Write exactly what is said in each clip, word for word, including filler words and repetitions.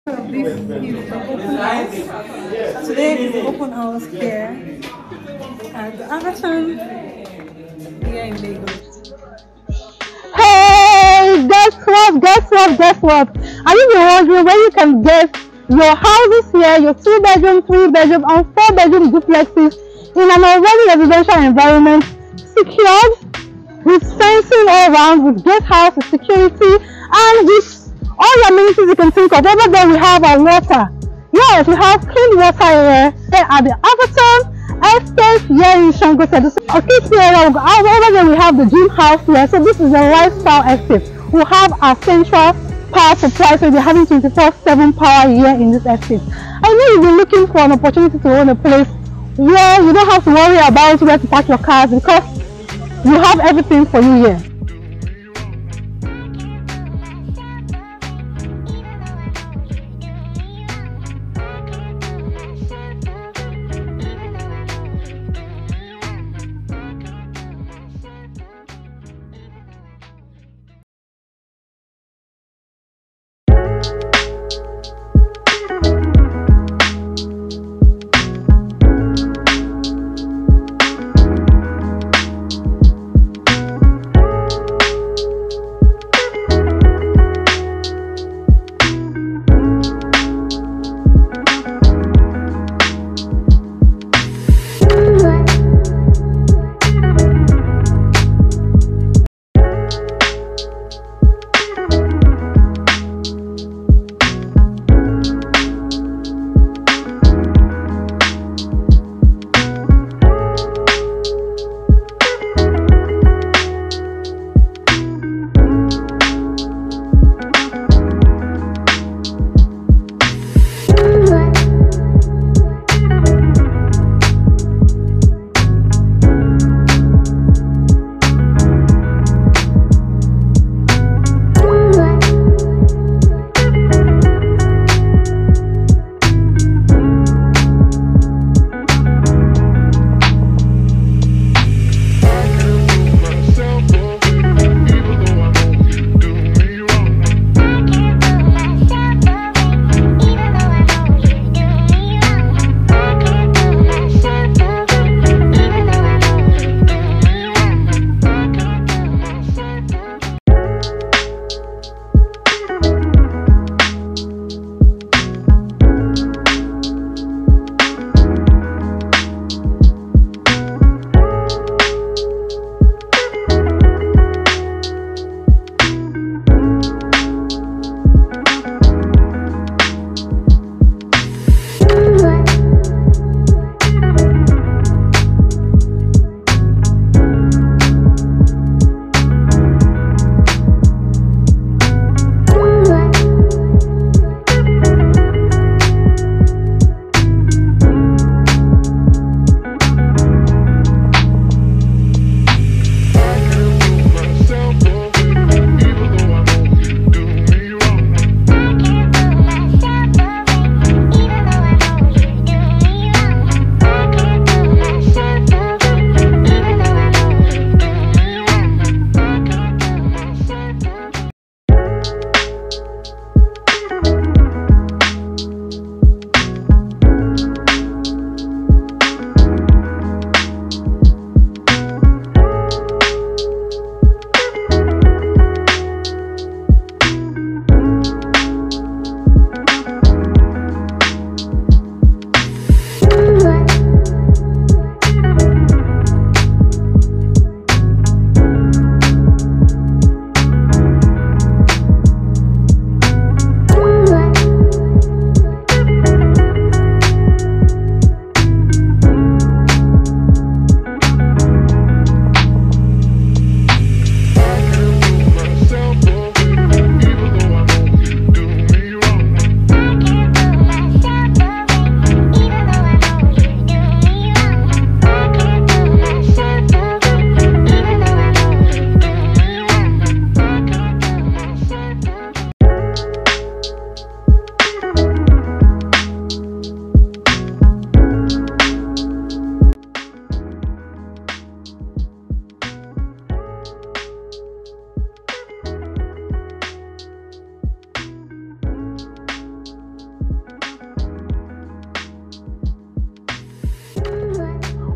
This is the open house. Today is the open house here at the Everton here in Lagos. Hey, guess what? Guess what? Guess what? Are you wondering where you can get your houses here, your two bedroom, three bedroom, and four bedroom duplexes in an already residential environment, secured with fencing all around, with guest house, with security, and with all the amenities you can think of. Over there, we have our water. Yes, we have clean water here, here at the Everton Estate here in Shangote. Okay, here over there we have the gym house here. So this is a lifestyle estate. We have our central power supply, so we're having twenty-four seven power here in this estate. I know you've been looking for an opportunity to own a place where you don't have to worry about where to park your cars, because you have everything for you here.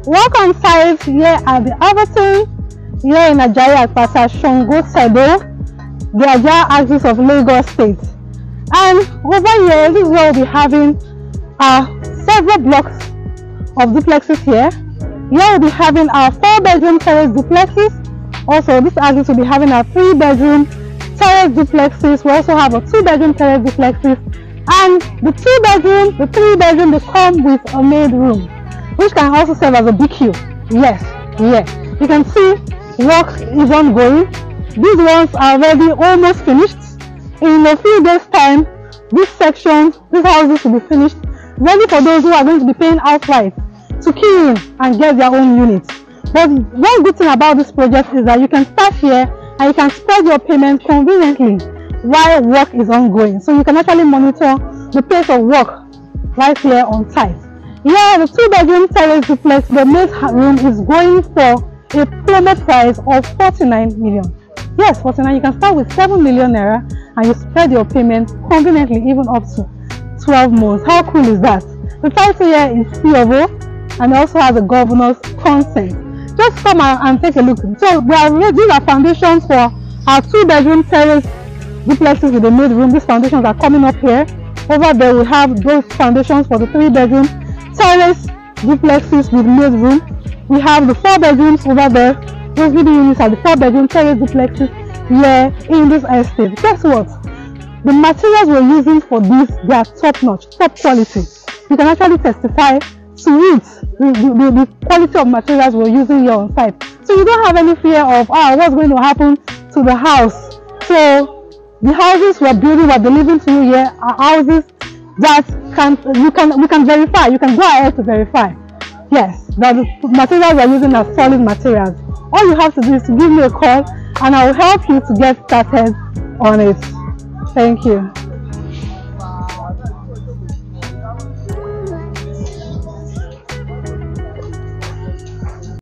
Welcome site here at the Everton, here in Ajayi Akpata, Songo Sedo, the Ajah axis of Lagos State. And over here, this is where we'll be having our several blocks of duplexes here. Here we'll be having our four bedroom terrace duplexes. Also, this axis will be having our three bedroom terrace duplexes. We also have a two bedroom terrace duplexes. And the two bedroom, the three bedroom, they come with a maid room, which can also serve as a B Q. Yes, yeah. You can see work is ongoing. These ones are already almost finished. In a few days time, this section, these houses will be finished, ready for those who are going to be paying outright to key in and get their own units. But one good thing about this project is that you can start here and you can spread your payment conveniently while work is ongoing. So you can actually monitor the pace of work right here on site. Here, the two bedroom terrace duplex, the maid room is going for a promo price of forty-nine million. Yes, forty-nine. You can start with seven million naira and you spread your payment conveniently even up to twelve months. How cool is that? The title here is C of O and also has a governor's consent. Just come and take a look. So we are, these are foundations for our two bedroom terrace duplexes with the maid room. These foundations are coming up here. Over there we have those foundations for the three bedroom terrace duplexes with maid room. We have the four bedrooms over there. Those video units are the four bedroom terrace duplexes here in this estate. Guess what? The materials we're using for this, they are top notch, top quality. You can actually testify to it, the, the, the quality of materials we're using here on site. So you don't have any fear of ah, what's going to happen to the house. So the houses we're building, we're delivering to you here are houses that can you can we can verify. You can go ahead to verify. Yes, that the materials we're using are solid materials. All you have to do is to give me a call and I will help you to get started on it. Thank you.